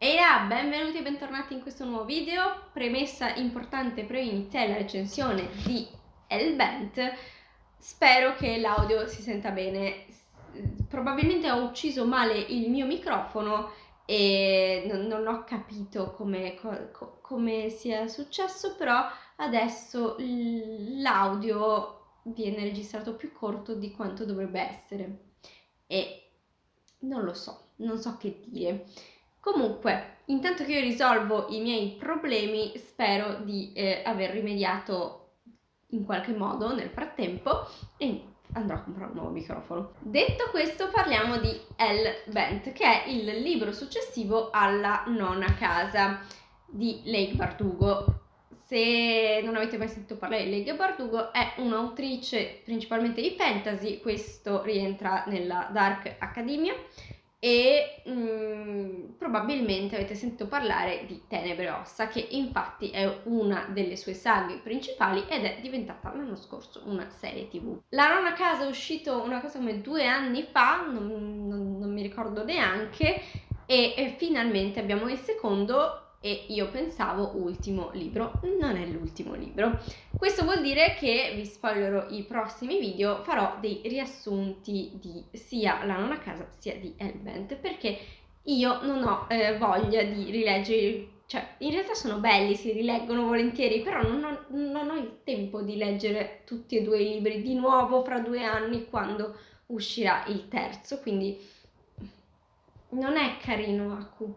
Ehi là, benvenuti e bentornati in questo nuovo video. Premessa importante prima di iniziare la recensione di Hellbent. Spero che l'audio si senta bene. Probabilmente ho ucciso male il mio microfono e non ho capito come sia successo, però adesso l'audio viene registrato più corto di quanto dovrebbe essere e non lo so, non so che dire. Comunque, intanto che io risolvo i miei problemi, spero di aver rimediato in qualche modo nel frattempo e andrò a comprare un nuovo microfono. Detto questo, parliamo di Hellbent, che è il libro successivo alla Nona Casa di Leigh Bardugo. Se non avete mai sentito parlare di Leigh Bardugo, è un'autrice principalmente di fantasy, questo rientra nella Dark Academia, e probabilmente avete sentito parlare di Tenebre e Ossa, che infatti è una delle sue saghe principali ed è diventata l'anno scorso una serie TV. La Nona Casa è uscito una cosa come 2 anni fa, non mi ricordo neanche, e finalmente abbiamo il secondo e io pensavo ultimo libro. Non è l'ultimo libro. Questo vuol dire che, vi spoilerò i prossimi video, farò dei riassunti di sia La Nona Casa sia di Hellbent, perché io non ho voglia di rileggere, cioè in realtà sono belli, si rileggono volentieri, però non ho il tempo di leggere tutti e due i libri di nuovo fra 2 anni quando uscirà il terzo, quindi non è carino, Aku.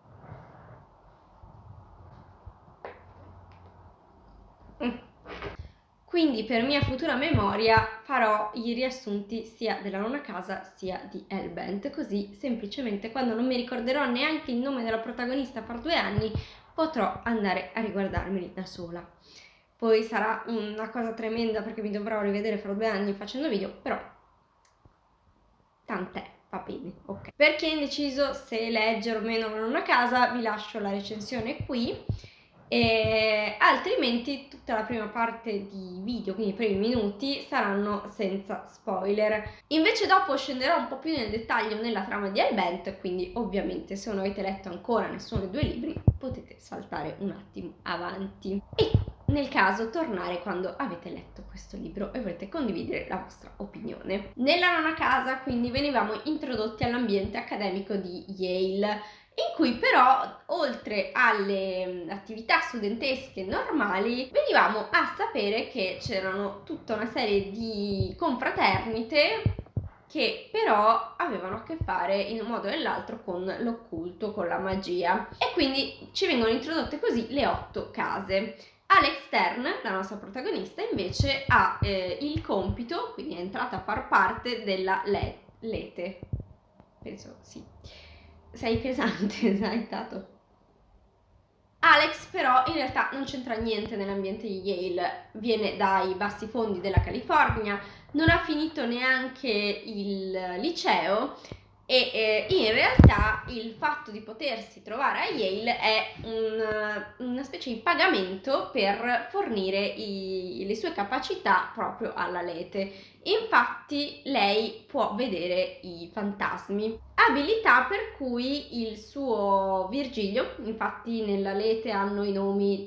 Quindi per mia futura memoria farò i riassunti sia della Nona Casa sia di Hellbent, così semplicemente quando non mi ricorderò neanche il nome della protagonista fra 2 anni potrò andare a riguardarmeli da sola. Poi sarà una cosa tremenda perché mi dovrò rivedere fra 2 anni facendo video, però tant'è, va bene, ok. Per chi è indeciso se leggere o meno La Nona Casa, vi lascio la recensione qui. E altrimenti tutta la prima parte di video, quindi i primi minuti, saranno senza spoiler. Invece dopo scenderò un po' più nel dettaglio nella trama di Hellbent, quindi ovviamente se non avete letto ancora nessuno dei 2 libri potete saltare un attimo avanti e nel caso tornare quando avete letto questo libro e volete condividere la vostra opinione. Nella Nona Casa quindi venivamo introdotti all'ambiente accademico di Yale, in cui però, oltre alle attività studentesche normali, venivamo a sapere che c'erano tutta una serie di confraternite che però avevano a che fare in un modo o nell'altro con l'occulto, con la magia, e quindi ci vengono introdotte così le 8 case. Alex Stern, la nostra protagonista, invece ha il compito, quindi è entrata a far parte della Lete, penso sì. Sei pesante, sai, Tato. Alex però in realtà non c'entra niente nell'ambiente di Yale, viene dai bassi fondi della California, non ha finito neanche il liceo e in realtà il fatto di potersi trovare a Yale è una specie di pagamento per fornire le sue capacità proprio alla Lete. Infatti lei può vedere i fantasmi, abilità per cui il suo Virgilio, infatti nella Lete hanno i nomi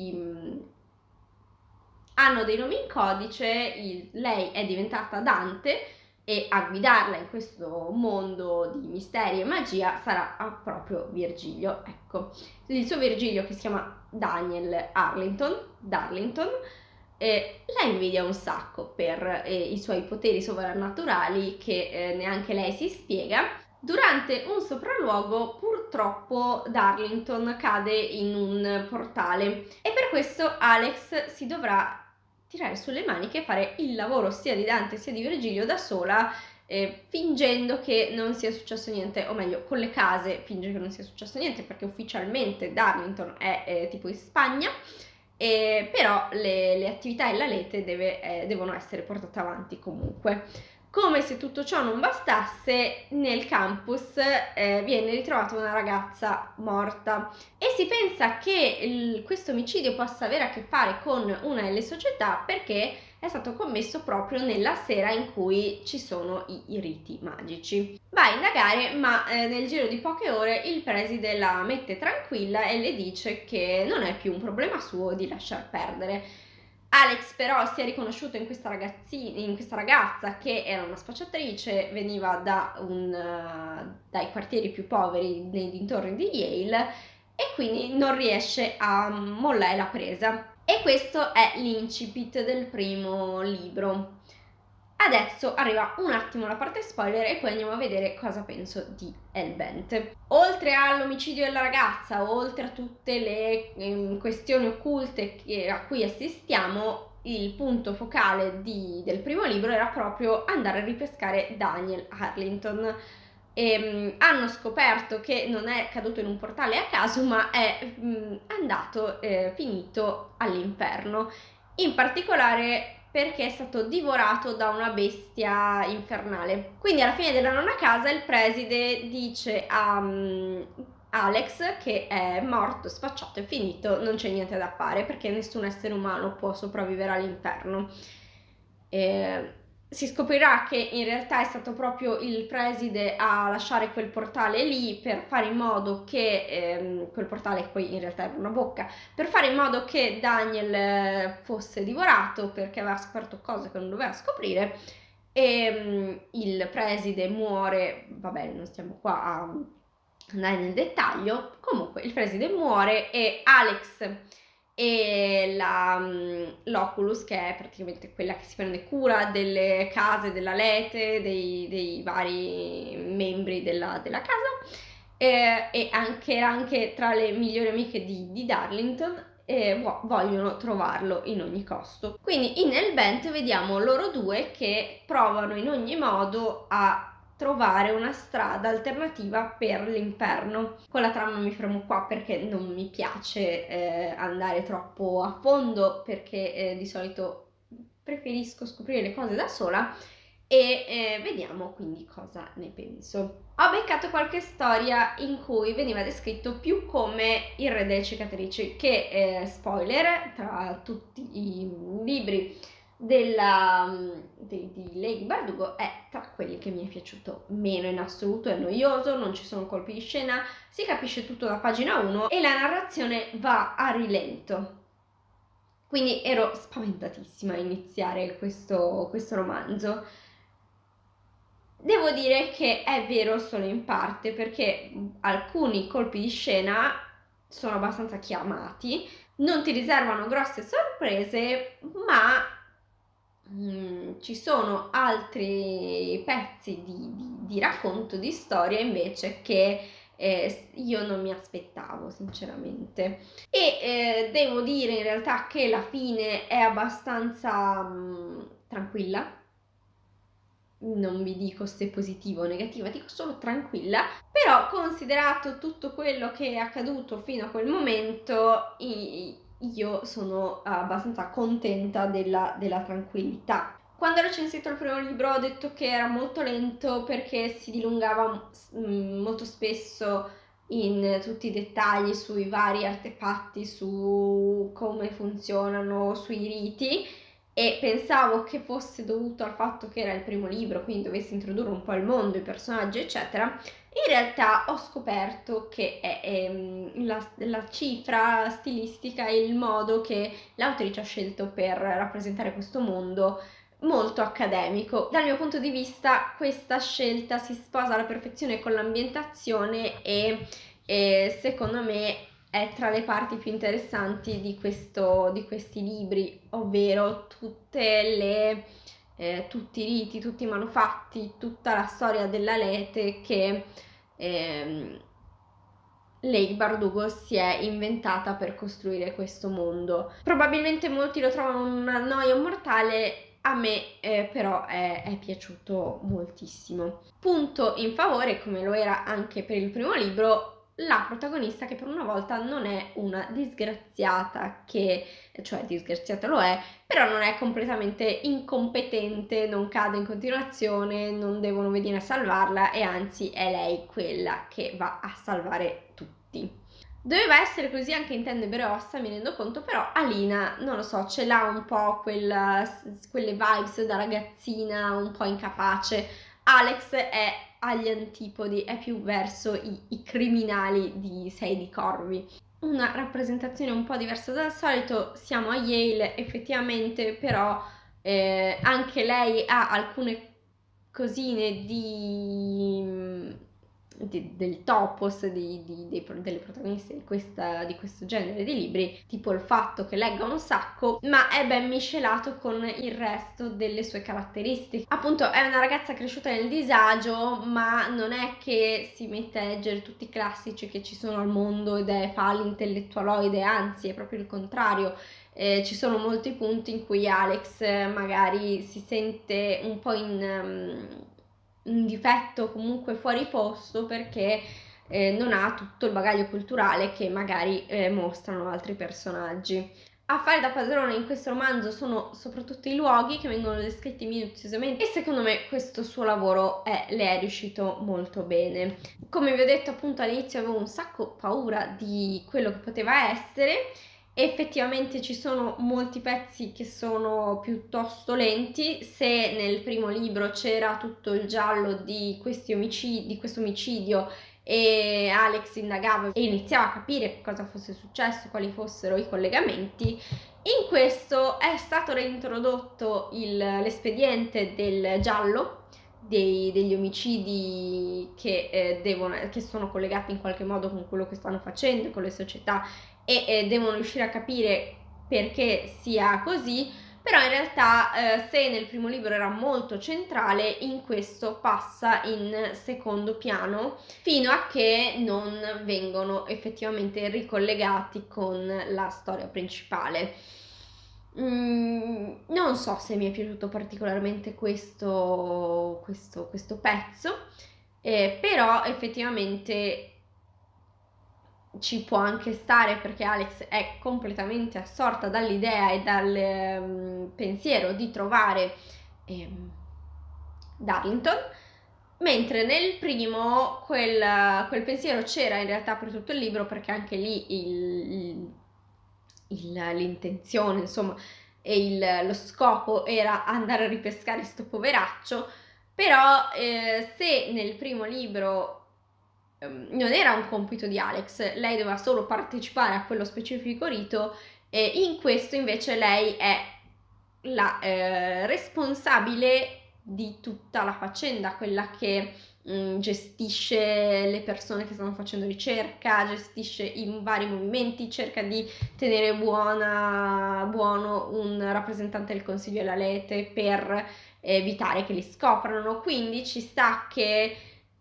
hanno dei nomi in codice, lei è diventata Dante e a guidarla in questo mondo di misteri e magia sarà proprio Virgilio. Ecco, il suo Virgilio, che si chiama Daniel Darlington, la invidia un sacco per i suoi poteri sovrannaturali che neanche lei si spiega. Durante un sopralluogo purtroppo Darlington cade in un portale e per questo Alex si dovrà tirare sulle maniche e fare il lavoro sia di Dante sia di Virgilio da sola, fingendo che non sia successo niente, o meglio con le case finge che non sia successo niente perché ufficialmente Darlington è tipo in Spagna, però le attività e la Lete devono essere portate avanti comunque. Come se tutto ciò non bastasse, nel campus viene ritrovata una ragazza morta e si pensa che questo omicidio possa avere a che fare con una delle società perché è stato commesso proprio nella sera in cui ci sono i riti magici. Va a indagare, ma nel giro di poche ore il preside la mette tranquilla e le dice che non è più un problema suo di lasciar perdere. Alex però si è riconosciuto in questa ragazza che era una spacciatrice, veniva dai quartieri più poveri nei dintorni di Yale e quindi non riesce a mollare la presa. E questo è l'incipit del primo libro. Adesso arriva un attimo la parte spoiler e poi andiamo a vedere cosa penso di Hellbent. Oltre all'omicidio della ragazza, oltre a tutte le questioni occulte a cui assistiamo, il punto focale del primo libro era proprio andare a ripescare Daniel Arlington. Hanno scoperto che non è caduto in un portale a caso, ma è finito all'inferno. In particolare perché è stato divorato da una bestia infernale. Quindi alla fine della nona casa il preside dice a Alex che è morto, spacciato, è finito, non c'è niente da fare perché nessun essere umano può sopravvivere all'inferno. Si scoprirà che in realtà è stato proprio il preside a lasciare quel portale lì per fare in modo che quel portale poi in realtà era una bocca, per fare in modo che Daniel fosse divorato perché aveva scoperto cose che non doveva scoprire e il preside muore. Vabbè, non stiamo qua a andare nel dettaglio. Comunque il preside muore e Alex e l'Oculus, che è praticamente quella che si prende cura delle case della Lete, dei vari membri della casa, e anche tra le migliori amiche di Darlington, vogliono trovarlo in ogni costo. Quindi in Hellbent vediamo loro due che provano in ogni modo a trovare una strada alternativa per l'inferno. Con la trama mi fermo qua perché non mi piace andare troppo a fondo, perché di solito preferisco scoprire le cose da sola e vediamo quindi cosa ne penso. Ho beccato qualche storia in cui veniva descritto più come il re delle cicatrici che, spoiler, tra tutti i libri di Leigh Bardugo è tra quelli che mi è piaciuto meno in assoluto. È noioso, non ci sono colpi di scena, si capisce tutto da pagina 1 e la narrazione va a rilento. Quindi ero spaventatissima a iniziare questo romanzo. Devo dire che è vero solo in parte, perché alcuni colpi di scena sono abbastanza chiamati, non ti riservano grosse sorprese, ma ci sono altri pezzi di racconto, di storia invece che io non mi aspettavo sinceramente. E devo dire in realtà che la fine è abbastanza tranquilla. Non vi dico se positiva o negativa, dico solo tranquilla, però considerato tutto quello che è accaduto fino a quel momento io sono abbastanza contenta della tranquillità. Quando ho recensito il primo libro ho detto che era molto lento perché si dilungava molto spesso in tutti i dettagli sui vari artefatti, su come funzionano, sui riti, e pensavo che fosse dovuto al fatto che era il primo libro, quindi dovesse introdurre un po' il mondo, i personaggi eccetera. In realtà ho scoperto che è la cifra stilistica e il modo che l'autrice ha scelto per rappresentare questo mondo molto accademico. Dal mio punto di vista questa scelta si sposa alla perfezione con l'ambientazione e secondo me è tra le parti più interessanti di questi libri, ovvero tutti i riti, tutti i manufatti, tutta la storia della Lete che Leigh Bardugo si è inventata per costruire questo mondo. Probabilmente molti lo trovano una noia mortale, a me però è piaciuto moltissimo. Punto in favore, come lo era anche per il primo libro, la protagonista che per una volta non è una disgraziata cioè disgraziata lo è, però non è completamente incompetente, non cade in continuazione, non devono venire a salvarla e anzi è lei quella che va a salvare tutti. Doveva essere così anche in Tenebre Rossa, mi rendo conto, però Alina, non lo so, ce l'ha un po' quelle vibes da ragazzina un po' incapace. Alex è agli antipodi, è più verso i criminali di Sei di Corvi. Una rappresentazione un po' diversa dal solito, siamo a Yale effettivamente, però anche lei ha alcune cosine del topos delle protagoniste di questo genere di libri, tipo il fatto che legga un sacco, ma è ben miscelato con il resto delle sue caratteristiche. Appunto è una ragazza cresciuta nel disagio, ma non è che si mette a leggere tutti i classici che ci sono al mondo ed fa l'intellettualoide, anzi è proprio il contrario. Ci sono molti punti in cui Alex magari si sente un po' in difetto, comunque fuori posto, perché non ha tutto il bagaglio culturale che magari mostrano altri personaggi. A fare da padrone in questo romanzo sono soprattutto i luoghi che vengono descritti minuziosamente e secondo me questo suo lavoro le è riuscito molto bene. Come vi ho detto appunto all'inizio avevo un sacco paura di quello che poteva essere. Effettivamente ci sono molti pezzi che sono piuttosto lenti. Se nel primo libro c'era tutto il giallo di questo omicidio e Alex indagava e iniziava a capire cosa fosse successo, quali fossero i collegamenti, in questo è stato reintrodotto l'espediente del giallo, degli omicidi che sono collegati in qualche modo con quello che stanno facendo, con le società e devono riuscire a capire perché sia così, però in realtà se nel primo libro era molto centrale, in questo passa in secondo piano fino a che non vengono effettivamente ricollegati con la storia principale. Non so se mi è piaciuto particolarmente questo pezzo, però effettivamente ci può anche stare perché Alex è completamente assorta dall'idea e dal pensiero di trovare Darlington, mentre nel primo quel pensiero c'era in realtà per tutto il libro, perché anche lì l'intenzione, insomma, e lo scopo era andare a ripescare sto poveraccio, però se nel primo libro non era un compito di Alex, lei doveva solo partecipare a quello specifico rito, e in questo invece lei è la responsabile di tutta la faccenda, quella che gestisce le persone che stanno facendo ricerca, gestisce i vari movimenti, cerca di tenere buono un rappresentante del Consiglio della Lete per evitare che li scoprano, quindi ci sta che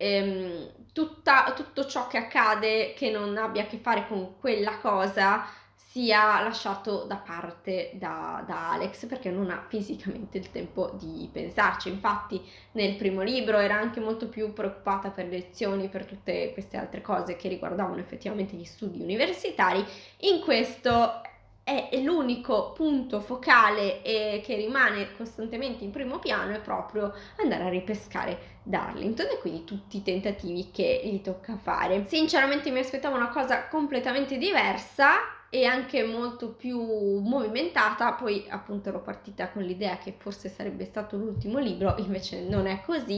tutto ciò che accade che non abbia a che fare con quella cosa sia lasciato da parte da Alex, perché non ha fisicamente il tempo di pensarci. Infatti nel primo libro era anche molto più preoccupata per le lezioni, per tutte queste altre cose che riguardavano effettivamente gli studi universitari. In questo è l'unico punto focale che rimane costantemente in primo piano, è proprio andare a ripescare Darlington e quindi tutti i tentativi che gli tocca fare. Sinceramente mi aspettavo una cosa completamente diversa e anche molto più movimentata, poi appunto ero partita con l'idea che forse sarebbe stato l'ultimo libro, invece non è così,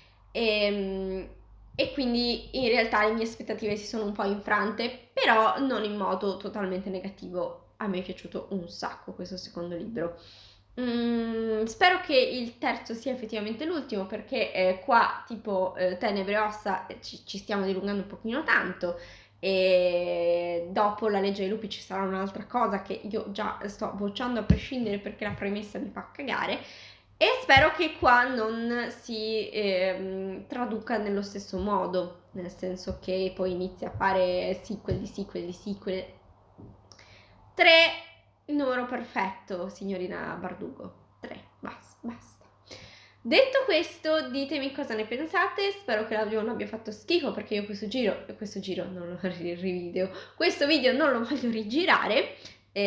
e quindi in realtà le mie aspettative si sono un po' infrante, però non in modo totalmente negativo. A me è piaciuto un sacco questo secondo libro. Spero che il terzo sia effettivamente l'ultimo, perché qua tipo Tenebre e Ossa ci stiamo dilungando un pochino tanto, e dopo La legge dei lupi ci sarà un'altra cosa che io già sto bocciando a prescindere perché la premessa mi fa cagare, e spero che qua non si traduca nello stesso modo, nel senso che poi inizia a fare sequel di sequel di sequel. 3, il numero perfetto, signorina Bardugo. 3, basta. Detto questo, ditemi cosa ne pensate, spero che l'audio non abbia fatto schifo perché io questo video non lo rivideo, questo video non lo voglio rigirare,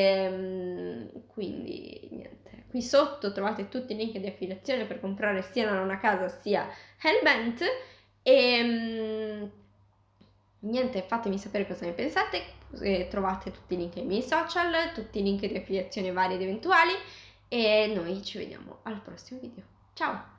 quindi niente, qui sotto trovate tutti i link di affiliazione per comprare sia la nonna casa sia Hellbent e niente, fatemi sapere cosa ne pensate, trovate tutti i link ai miei social, tutti i link di affiliazione vari ed eventuali e noi ci vediamo al prossimo video. Ciao!